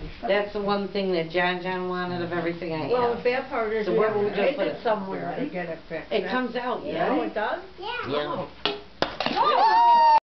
That's the one thing that John wanted of everything I have. Well, the bad part is So we where have would we to just take put it it? somewhere to get it fixed. It comes out, Yeah. yeah. Oh, it does? Yeah. Yeah. Oh!